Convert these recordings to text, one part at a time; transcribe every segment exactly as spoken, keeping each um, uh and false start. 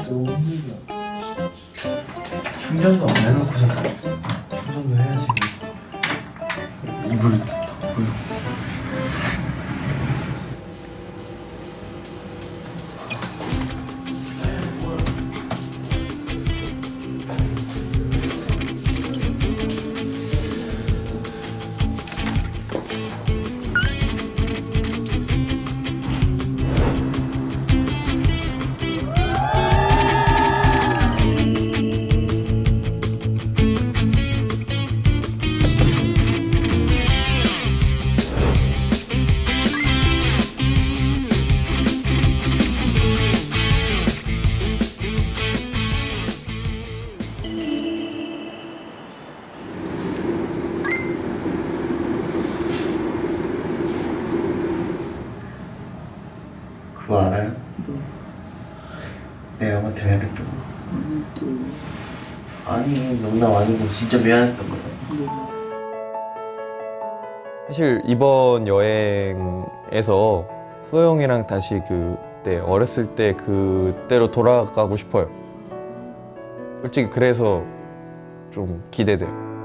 너무 힘들어. 충전도 안 해놓고서 충전도 해야지. 이불 덮고요. 그거 알아요? 뭐? 내가 형한테 미안했던 거. 아니 또 아니 농담 아니고 진짜 미안했던 거야. 뭐? 사실 이번 여행에서 후호 형이랑 다시 그때 어렸을 때 그때로 돌아가고 싶어요. 솔직히 그래서 좀 기대돼요.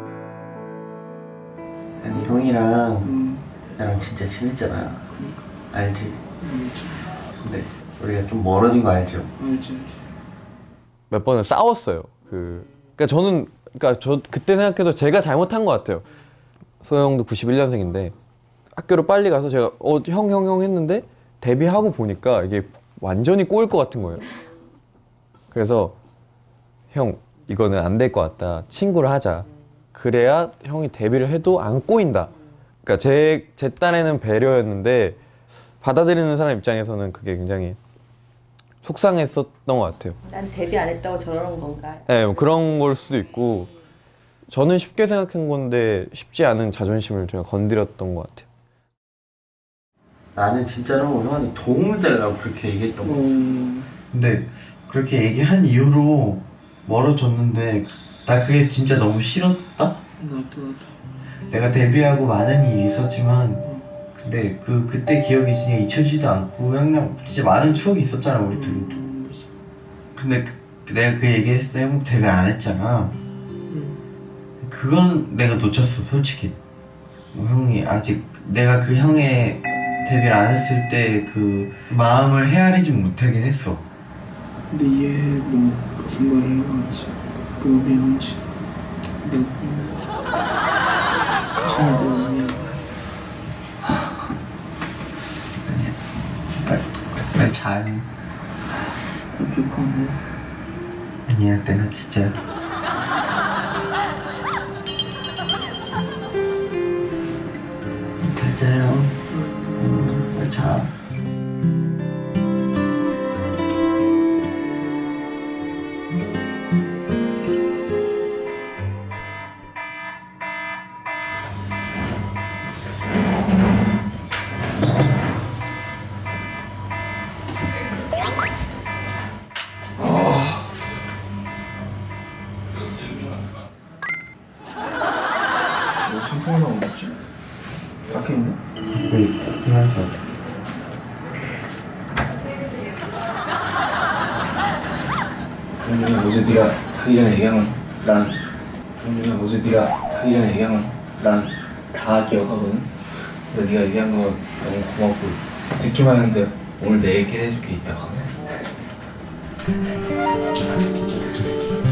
아니 형이랑 음. 나랑 진짜 친했잖아. 그러니까. 알지? 알지. 근데 우리가 좀 멀어진 거 알죠? 알지 알지. 몇 번을 싸웠어요. 그, 그러니까 저는, 그러니까 저 그때 생각해도 제가 잘못한 것 같아요. 소호 형도 구십일 년생인데 학교로 빨리 가서 제가 어, 형, 형, 형 했는데 데뷔하고 보니까 이게 완전히 꼬일 것 같은 거예요. 그래서 형, 이거는 안 될 것 같다. 친구를 하자. 그래야 형이 데뷔를 해도 안 꼬인다. 그러니까 제, 제 딴에는 배려였는데 받아들이는 사람 입장에서는 그게 굉장히 속상했었던 것 같아요. 난 데뷔 안 했다고 저러는 건가? 네, 뭐 그런 걸 수도 있고 저는 쉽게 생각한 건데 쉽지 않은 자존심을 제가 건드렸던 것 같아요. 나는 진짜로 형한테 도움을 달라고 그렇게 얘기했던 거였어. 음. 근데 그렇게 얘기한 이후로 멀어졌는데 나 그게 진짜 너무 싫었다? 나도 나도. 내가 데뷔하고 많은 일이 있었지만 근데 그 그때 기억이 진짜 잊혀지지도 않고 형이랑 진짜 많은 추억이 있었잖아 우리 둘도. 음. 근데 그, 내가 그 얘기했을 때 형 데뷔 안 했잖아. 음. 그건 내가 놓쳤어 솔직히. 뭐 형이 아직 내가 그 형의 데뷔를 안 했을 때 그 마음을 헤아리지 못하긴 했어. 근데 이해해. 뭐 무슨 말을 하지. 뭐 미안하지. 너 정말 미안해. 빨리 잘. 어떡하고. 아니야 내가 진짜 잘 자요. 응, 빨리 자. 뭐 청소나 먹었지? 밖에 있나? 네, 그냥 자. 영준이 어제 네가 자기 전에 얘기한 건 난 영준이 어제 네가 자기 전에 얘기한 건 난 다 기억하거든. 근데 네가 얘기한 거 너무 고맙고 듣기만 했는데 오늘 내 얘기를 해줄 게 있다고 하네.